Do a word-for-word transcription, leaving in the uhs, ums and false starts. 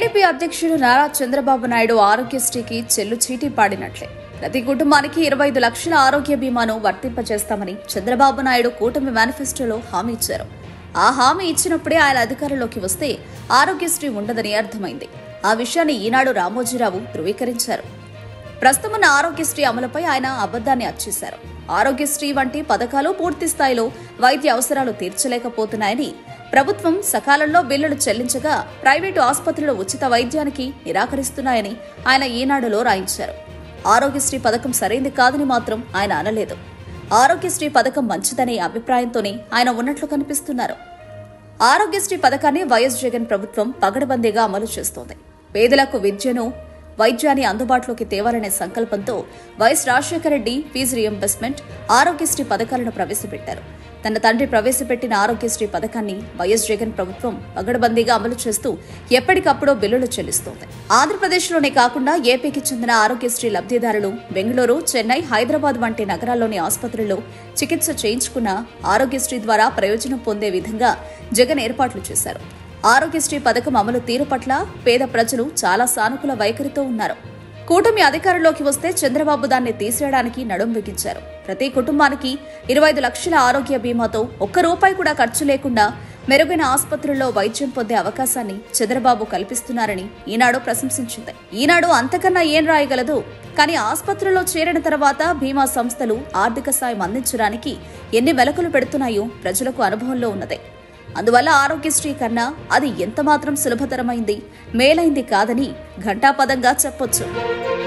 TDP అధ్యక్షుడు నారా చంద్రబాబు నాయుడు ఆరోగ్యశ్రీకి చెల్లు చీటీ పాడినట్లే ప్రతి కుటుంబానికి ఇరవై ఐదు లక్షల ఆరోగ్య బీమాను వర్తింపజేస్తామని చంద్రబాబు నాయుడు కూటమి మేనిఫెస్టోలో హామీ ఇచ్చారు. ఆ హామీ ఇచ్చినప్పుడే ఆయన అధికారంలోకి వస్తే ఆరోగ్యశ్రీ ఉండదని అర్థమైంది. ఆ విషయాన్ని ఈనాడు రామోజీరావు ధృవీకరించారు. ప్రస్తుతం ఆరోగ్యశ్రీ అమలుపై ఆయన అబద్దాన్ని అచ్చేశారు. ఆరోగ్యశ్రీ వంటి పథకాలు పూర్తి స్థాయిలో వైద్య అవసరాలు తీర్చలేకపోతున్నాయని, ప్రభుత్వం సకాలంలో బిల్లులు చెల్లించగా ప్రైవేటు ఆసుపత్రులు ఉచిత వైద్యానికి నిరాకరిస్తున్నాయని ఆయన ఈనాడులో రాయించారు. ఆరోగ్యశ్రీ పథకం సరైంది కాదని మాత్రం ఆయన అనలేదు. ఆరోగ్యశ్రీ పథకం మంచిదనే అభిప్రాయంతోనే ఆయన ఉన్నట్లు కనిపిస్తున్నారు. ఆరోగ్యశ్రీ పథకాన్ని వైఎస్ జగన్ ప్రభుత్వం పగడబందీగా అమలు చేస్తోంది. పేదలకు విద్యను వైద్యాన్ని అందుబాటులోకి తేవాలనే సంకల్పంతో వైఎస్ రాజశేఖర రెడ్డి ఫీజు రియంబర్స్మెంట్, ఆరోగ్యశ్రీ పథకాలను ప్రవేశపెట్టారు. తన తండ్రి ప్రవేశపెట్టిన ఆరోగ్యశ్రీ పథకాన్ని వైఎస్ జగన్ ప్రభుత్వం పగడబందీగా అమలు చేస్తూ ఎప్పటికప్పుడు బిల్లులు చెల్లిస్తోంది. ఆంధ్రప్రదేశ్లోనే కాకుండా ఏపీకి చెందిన ఆరోగ్యశ్రీ లబ్ధిదారులు బెంగళూరు, చెన్నై, హైదరాబాద్ వంటి నగరాల్లోని ఆసుపత్రుల్లో చికిత్స చేయించుకున్న ఆరోగ్యశ్రీ ద్వారా ప్రయోజనం పొందే విధంగా జగన్ ఏర్పాట్లు చేశారు. ఆరోగ్యశ్రీ పథకం అమలు తీరు పట్ల పేద ప్రజలు చాలా సానుకూల వైఖరితో ఉన్నారు. కూటమి అధికారంలోకి వస్తే చంద్రబాబు దాన్ని తీసేయడానికి నడుం బిగించారు. ప్రతి కుటుంబానికి ఇరవై ఐదు లక్షల ఆరోగ్య బీమాతో ఒక్క రూపాయి కూడా ఖర్చు లేకుండా మెరుగైన ఆసుపత్రుల్లో వైద్యం పొందే అవకాశాన్ని చంద్రబాబు కల్పిస్తున్నారని ఈనాడు ప్రశంసించింది. ఈనాడు అంతకన్నా ఏం రాయగలదు? కానీ ఆసుపత్రుల్లో చేరిన తర్వాత బీమా సంస్థలు ఆర్థిక సాయం అందించడానికి ఎన్ని మెలకులు పెడుతున్నాయో ప్రజలకు అనుభవంలో ఉన్నదే. అందువల్ల ఆరోగ్యశ్రీ కన్నా అది ఎంతమాత్రం సులభతరమైంది, మేలైంది కాదని ఘంటాపదంగా చెప్పొచ్చు.